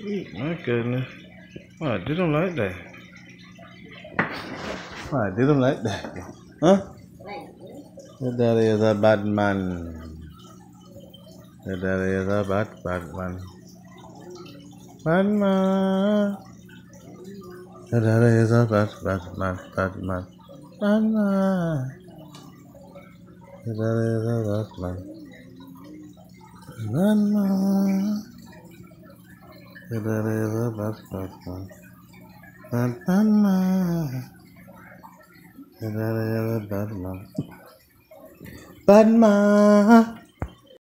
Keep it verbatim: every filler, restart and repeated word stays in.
My goodness. Why I did them like that? Why I did them like that? Huh? That is a bad man. That is a bad, bad man. Bad man. That is a bad, bad man. Bad man. Bad man. That is a bad man. Bad man. That is a bad, bad man. Bad, bad man. That is a bad man. Bad man.